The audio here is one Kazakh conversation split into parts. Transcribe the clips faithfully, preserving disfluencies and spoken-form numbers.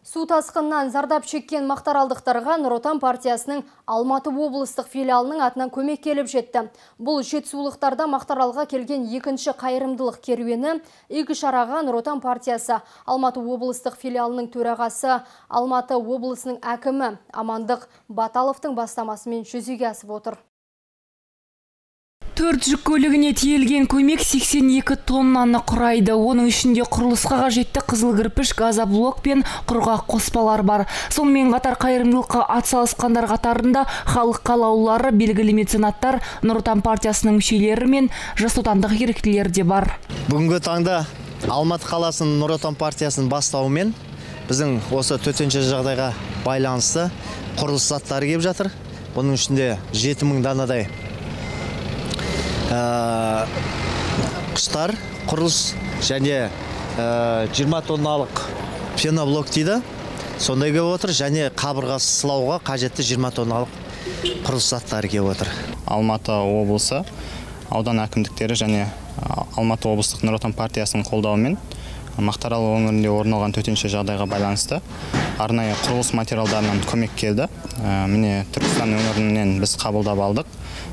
Су тасқынынан зардап шеккен мақтаралдықтарға Нұр Отан партиясының Алматы облыстық филиалының атынан көмек келіп жетті. Бұл жетісулықтарда мақтаралға келген екінші қайырымдылық керуені. Игі шараға Нұр Отан партиясы Алматы облыстық филиалының төрағасы, Алматы облысының әкімі Амандық Баталовтың бастамасымен жүзеге асып отыр. Төрт жүк көлігіне тиелген көмек сексен екі тоннаны құрайды. Оның ішінде құрылысқа қажетті қызыл кірпіш, газоблок пен құрғақ қоспалар бар. Сонымен қатар қайырымдылыққа атсалысқандар қатарында халық қалаулылары, белгілі меценаттар, Нұр Отан партиясының мүшелері мен жас отандық еріктілер де бар. Бүгінгі таңда Алматы қаласының Нұр Отан партиясының бастауымен біздің осы төтенше жағдайға байланысты құрылыс заттары келіп жатыр. Бұның ішінде жеті мың данадай құстар, құрылыс және жиырма тонналық пеноблок дейді. Сондай келіп отыр, және қабырғасы сылауға қажетті жиырма тонналық құрылыс заттары келіп отыр. Алматы облысы аудан әкімдіктері және Алматы облыстық Нұр Отан партиясының қолдауымен Мақтарал өңірінде орын алған төтенше жағдайға байланысты арнайы құрылыс материалдарынан көмек келді. Міне Түркістан өңірінен біз қабылдап алдық.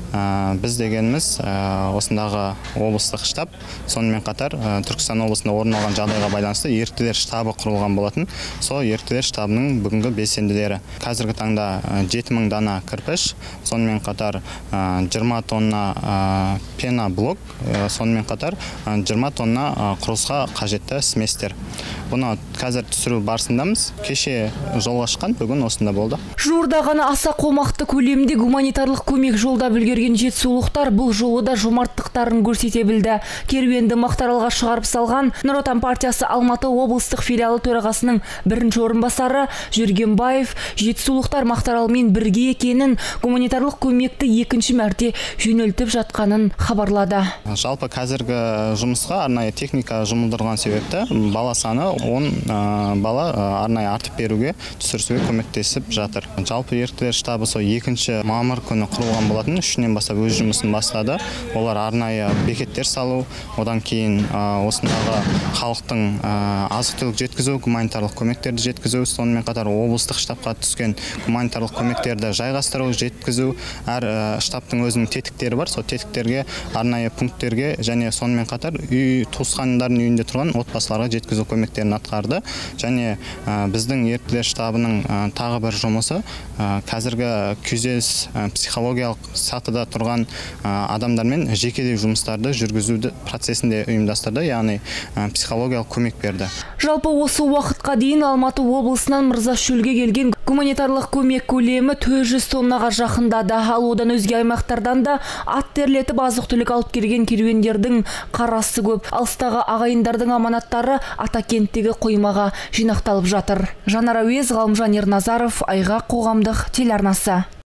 Біз дегеніміз осындағы облыстық штаб, сонымен қатар Түркістан облысында орын алған жағдайға байланысты еріктілер штабы құрылған болатын. Сол еріктілер штабының бүгінгі белсенділері. Қазіргі таңда жеті мың дана кірпіш, сонымен қатар жиырма тонна пеноблок, сонымен қатар жиырма тонна құрылысқа қажетті сместер. Бұны қазір түсіру барысындамыз. Кеше жолға шыққан, бүгін осында болды. Жуырда ғана аса қомақты көлемде гуманитарлық көмек жолдап үлгерген жетісулықтар бұл жолы да жомарттықтарын көрсете білді. Керуенді Мақтаралға шығарып салған Нұр Отан партиясы Алматы облыстық филиалы төрағасының бірінші орынбасары Жүргенбаев жетісулықтар Мақтаралмен бірге екенін, гуманитарлық көмекті екінші мәрте жөнелтіп жатқанын хабарлады. Жалпы қазіргі жұмысқа арнайы техника жұмылдырған себепті бала саны он бала арнайы артып беруге, түсірісуге көмектесіп жатыр. Жалпы еріктілер штабы сол екінші мамыр күні құрылған болатын, үшінен бастап өз жұмысын бастады. Олар арнайы бекеттер салу, одан кейін осындағы халықтың азық-түлік жеткізу, гуманитарлық көмектерді жеткізу, сонымен қатар облыстық штабқа түскен гуманитарлық көмектерді жайғастыру, жеткізу. Әр штабтың өзінің тетіктері бар, сол тетіктерге, арнайы пункттерге және сонымен қатар үй туысқандардың үйінде тұрған отбасыларға жеткізу көмектерін атқарды. Және біздің еріктілер штабының тағы бір жұмысы қазіргі күйзеліс психологиялық сатыда тұрған адамдармен жекелей жұмыстарды жүргізуді процесінде ұйымдастырды, яғни психологиялық көмек берді. Жалпы осы уақытқа дейін Алматы облысынан Мырзашөлге келген гуманитарлық көмек көлемі төрт жүз тоннаға жақындады. Ал одан өзге аймақтардан да ат терлетіп азық-түлік алып келген керуендердің қарасы көп. Алыстағы ағайындардың аманаттары Атакенттегі қоймаға жинақталып жатыр. Жанар Әуез, Ғалымжан Ерназаров, Айға қоғамдық телеарнасы.